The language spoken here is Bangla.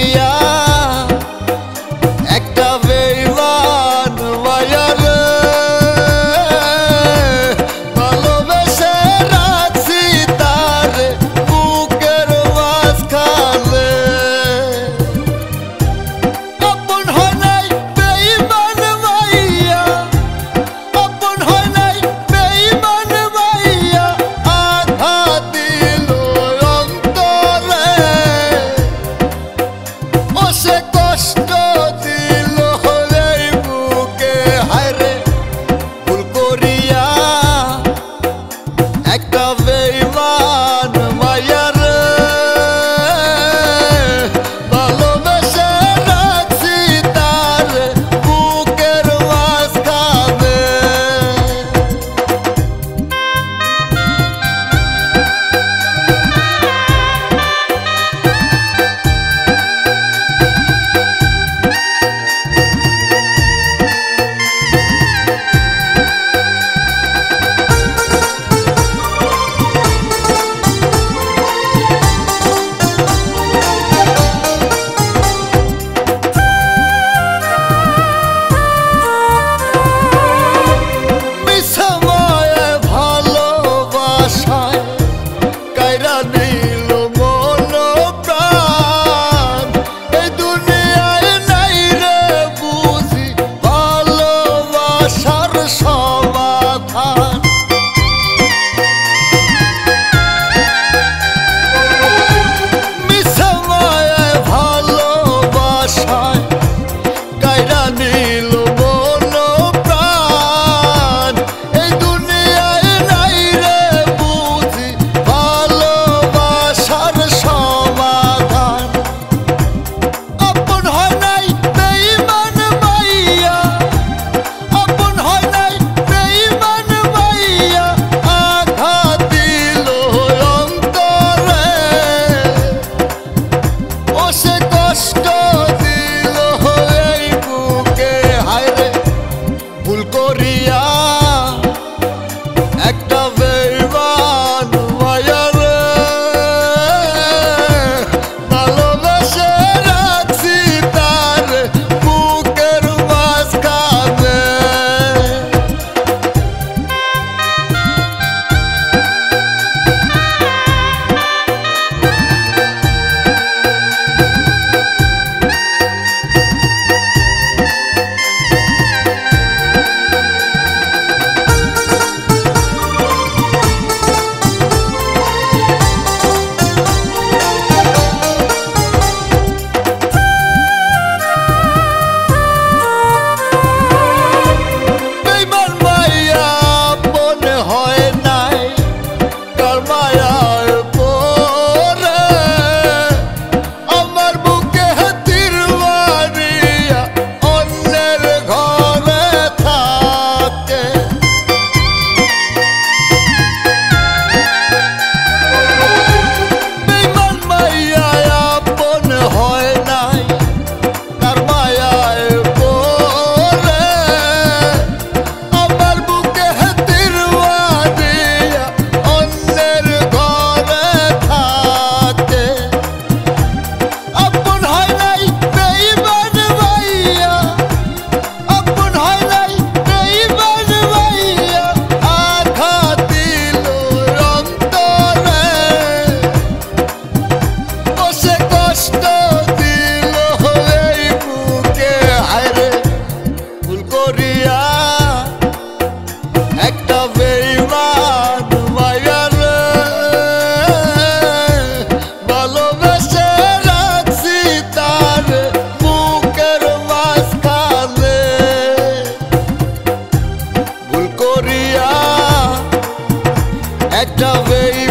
করিয়া একটা বেঈমান মায়ারে ভালোবেসে রাখছি তারে বুকের মাঝখানে। আপন হয় নাই বেঈমান মাইয়া, আপন হয় নাই বেঈমান মাইয়া, আঘাত দিল অন্তরে। ও সে কষ্ট দিল এই বুকে, হায়রে ভুল করিয়া একটা বেঈমান মায়ারে ভালোবেসে রাখছি তারে বুকের মাঝখানে। মিছাময়ে ভালোবাসায় কাইরা নিল মন প্রাণ, এই দুনিয়ায় নাই রে বুঝি ভালোবাসার সমাধান। মিছাময়ে ভালোবাসায় কাইরা নিল মন প্রাণ, এই দুনিয়ায় নাই রে বুঝি ভালোবাসার সমাধান। আপন হয় নাই বেঈমান মাইয়া, আপন হয় নাই বেঈমান মাইয়া, আঘাত দিল অন্তরে। ও সে কষ্ট দিল এই বুকে, হায়রে ভুল করিয়া একটা বেঈমান মায়ারে ভালোবেসে রাখছি তারে বুকের মাঝখানে। বেঈমান মাইয়া আপন হয় নাই, কার মায়ায় পড়ে আমার বুকে তীর মারিয়া অন্যের ঘরে থাকে। বেঈমান মাইয়া আপন হয় নাই, কার মায়ায় পড়ে আমার বুকে তীর মারিয়া অন্যের ঘরে থাকে। আপন হয় নাই বেঈমান মাইয়া, আপন হয় নাই বেঈমান মাইয়া, আঘাত দিল অন্তরে। ও সে কষ্ট দিল এই বুকে, হায়রে ভুল করিয়া একটা বেঈমান মায়ারে ভালোবেসে রাখছি তারে বুকের মাঝখানে। ভুল করিয়া একটা বেঈমান